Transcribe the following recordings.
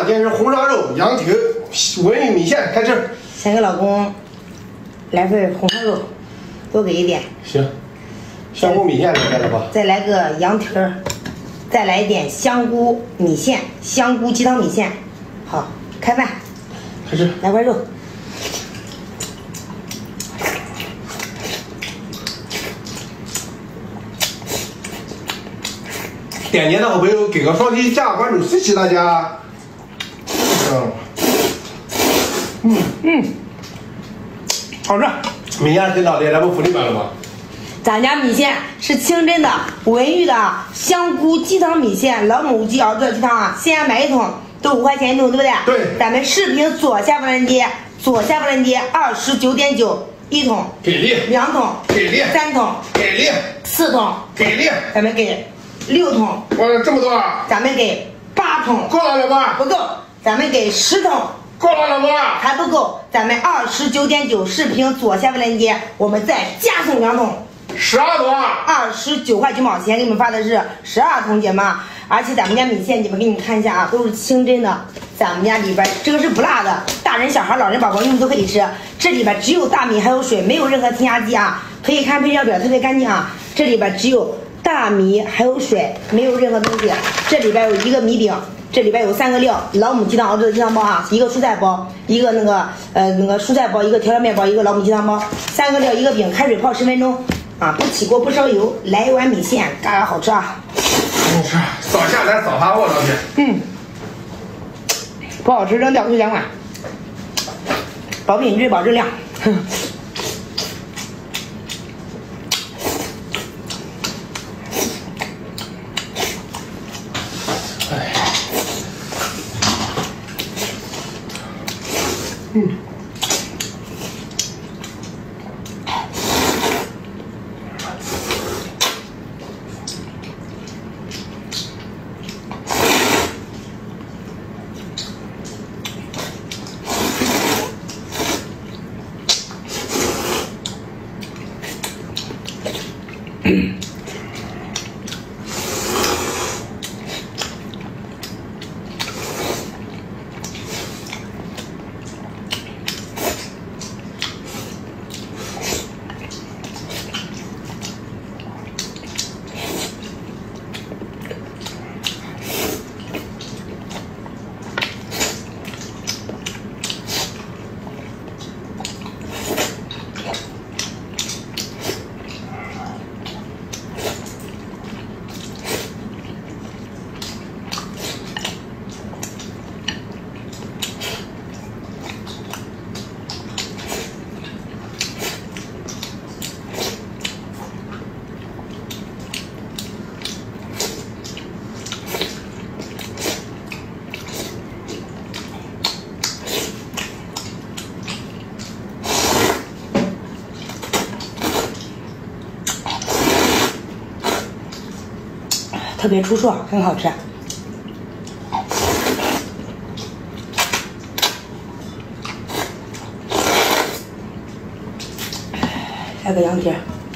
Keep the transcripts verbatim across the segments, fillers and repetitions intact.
天是红烧肉、羊蹄、文玉米线，开吃。 先给老公来份红烧肉，多给一点。 行。香菇米线来了吧？ 再来个羊蹄儿，再来一点香菇米线，香菇鸡汤米线。好，开饭。 开吃。 来块肉。 点点的好朋友给个双击加关注，谢谢大家。嗯嗯嗯，好吃。米线听到的，咱们福利版了吗？ 咱家米线是清真的文玉的香菇鸡汤米线，老母鸡熬的鸡汤啊，现在买一桶都五块钱一桶，对不对？ 对。 咱们视频左下方链接，左下方链接二十九点九一桶， 给力。 两桶， 给力。 三桶， 给力。 四桶， 给力。 咱们给。 六桶， 哇，这么多啊！ 咱们给八桶， 够了，老婆？ 不够，咱们给十桶， 够了，老婆？ 还不够，咱们二十九点九视频左下方链接，我们再加送两桶， 十二桶， 二十九块九毛钱，给你们发的是十二桶，姐们，而且咱们家米线，你们给你们看一下啊，都是清真的，咱们家里边这个是不辣的，大人、小孩、老人、宝宝用都可以吃，这里边只有大米还有水，没有任何添加剂啊，可以看配料表，特别干净啊，这里边只有。 大米还有水，没有任何东西。这里边有一个米饼，这里边有三个料：老母鸡汤熬制的鸡汤包啊，一个蔬菜包，一个那个呃那个蔬菜包，一个调料面包，一个老母鸡汤包，三个料一个饼，开水泡十分钟啊，不起锅不烧油，来一碗米线，嘎嘎好吃啊！ 好吃，早下来早发货，老铁。 嗯，不好吃扔掉，就两碗，保品质保质量。嗯，嗯。 特别出爽，很好吃。来个羊蹄。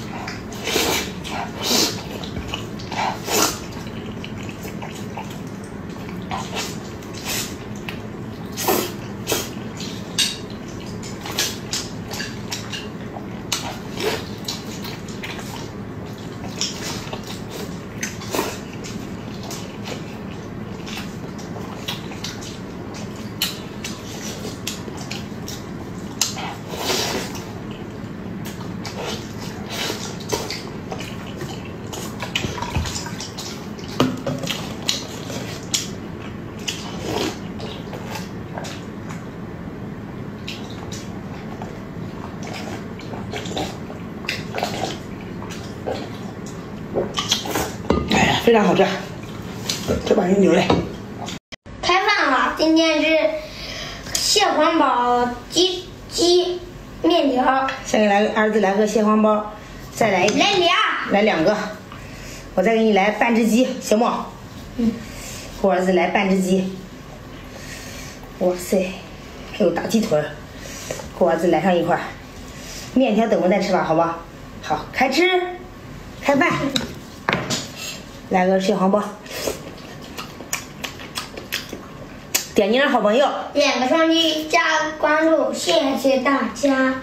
非常好吃，这把人流泪。 开饭了，今天是蟹黄包鸡鸡面条。 先给来儿子来个蟹黄包，再来一来俩， 来两个，我再给你来半只鸡，行不？ 嗯。 给我儿子来半只鸡。哇塞，还有大鸡腿，给我儿子来上一块。面条等会再吃吧，好吧？好，开吃，开饭。来个蟹黄包， 点击的好朋友， 点个双击加关注，谢谢大家。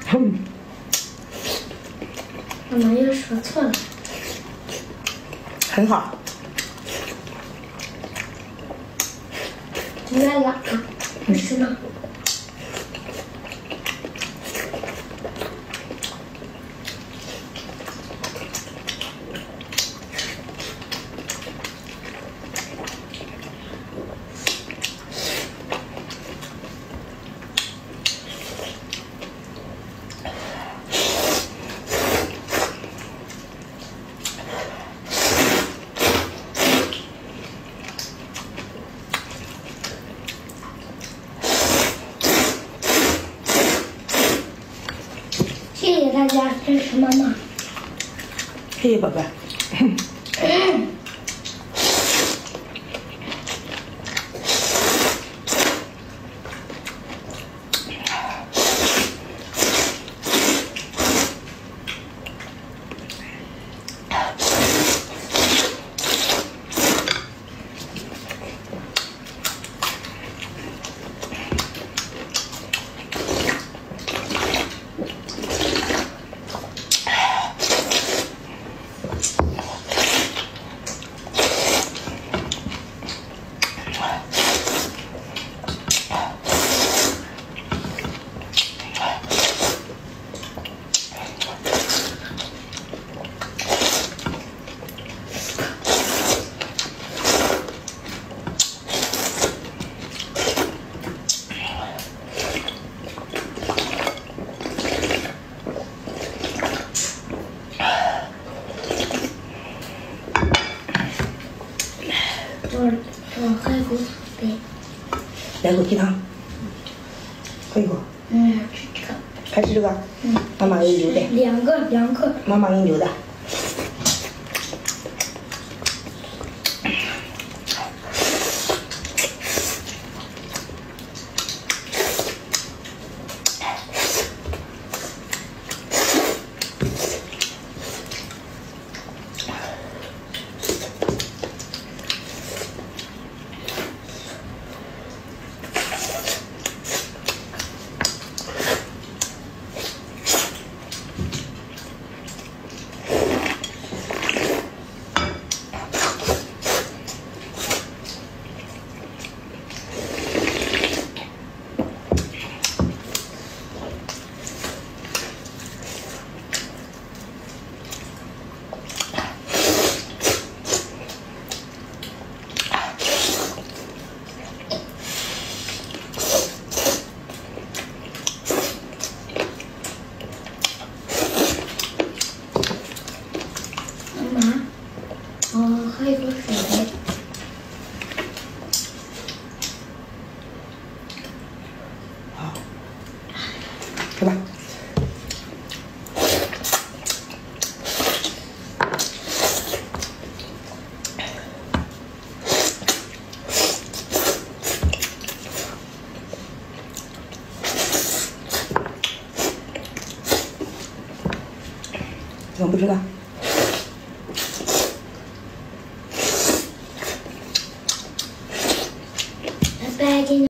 妈妈又说错了， 很好。 有点辣，不吃吗？谢谢大家支持妈妈。 谢谢宝贝。 嗯我我喝一口水。 来口鸡汤，喝一口。 嗯，吃这个。 还吃这个？ 嗯。 妈妈给你留的。 两个，两个。 妈妈给你留的。 妈妈，我喝一口水。 好，吃吧。怎么不吃了？